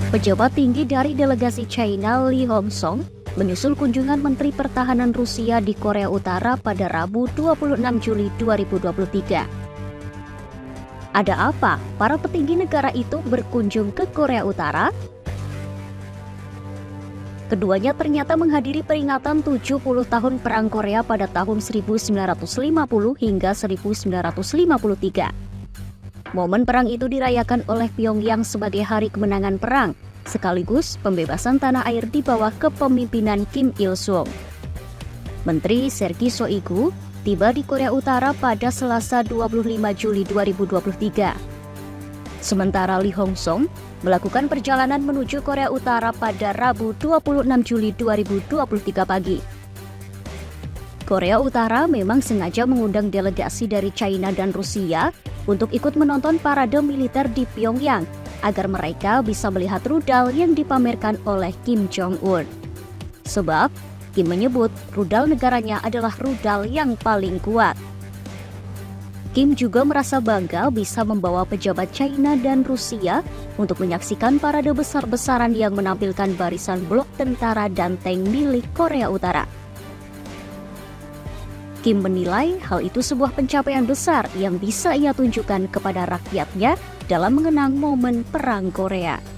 Pejabat tinggi dari delegasi China Li Hongsong menyusul kunjungan Menteri Pertahanan Rusia di Korea Utara pada Rabu 26 Juli 2023. Ada apa para petinggi negara itu berkunjung ke Korea Utara? Keduanya ternyata menghadiri peringatan 70 tahun Perang Korea pada tahun 1950 hingga 1953. Momen perang itu dirayakan oleh Pyongyang sebagai hari kemenangan perang, sekaligus pembebasan tanah air di bawah kepemimpinan Kim Il-sung. Menteri Sergei Shoigu tiba di Korea Utara pada Selasa 25 Juli 2023. Sementara Li Hongsong melakukan perjalanan menuju Korea Utara pada Rabu 26 Juli 2023 pagi. Korea Utara memang sengaja mengundang delegasi dari China dan Rusia untuk ikut menonton parade militer di Pyongyang agar mereka bisa melihat rudal yang dipamerkan oleh Kim Jong-un. Sebab Kim menyebut rudal negaranya adalah rudal yang paling kuat. Kim juga merasa bangga bisa membawa pejabat China dan Rusia untuk menyaksikan parade besar-besaran yang menampilkan barisan blok tentara dan tank milik Korea Utara. Kim menilai hal itu sebuah pencapaian besar yang bisa ia tunjukkan kepada rakyatnya dalam mengenang momen Perang Korea.